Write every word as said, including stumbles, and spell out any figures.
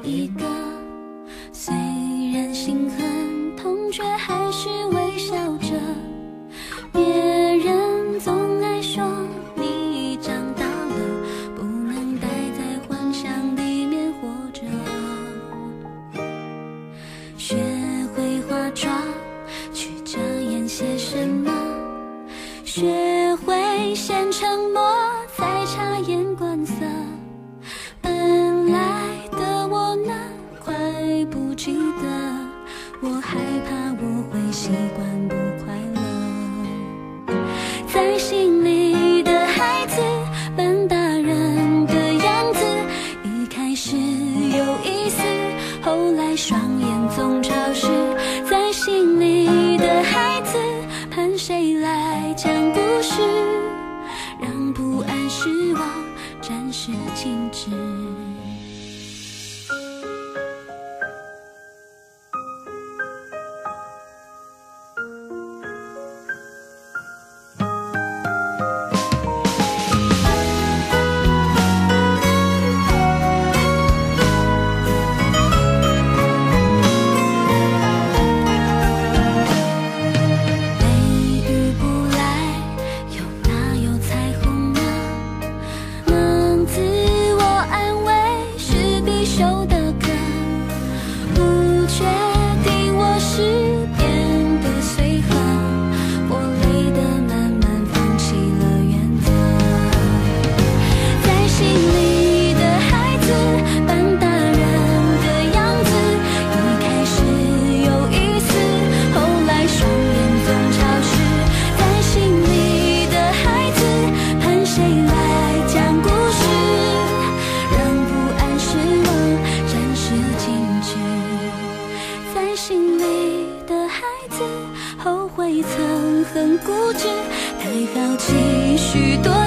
一个，虽然心很痛，却还是微笑着。别人总爱说你长大了，不能待在幻想里面活着。学会化妆，去遮掩些什么，学会先沉默，再察言观色。本来的我呢，快不记得，我害怕我会习惯不快乐。在心里的孩子扮大人的样子，一开始有意思，后来双眼总潮湿。在心里的孩子盼谁来讲故事，让不安失望暂时静止。后悔曾很固执，太好奇许多